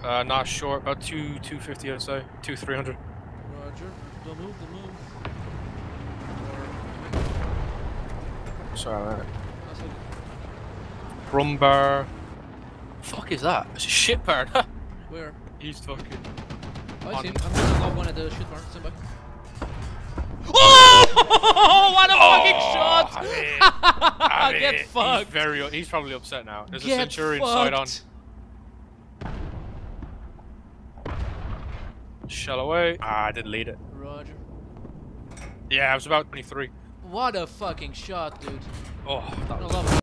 Not sure. About 250, I'd say. 300. Roger. Don't move, don't move. Sorry, man. That's it. Rumbar. Fuck is that? It's a shit bird. Where? He's fucking. I see him. I'm gonna go one of the shit barns. Stand by. Oh! What a fucking shot! Get fucked. He's probably upset now. There's Get a Centurion fucked. side on. Shell away. Ah, I didn't lead it. Roger. Yeah, I was about 23. What a fucking shot, dude. Oh, that I was. love it.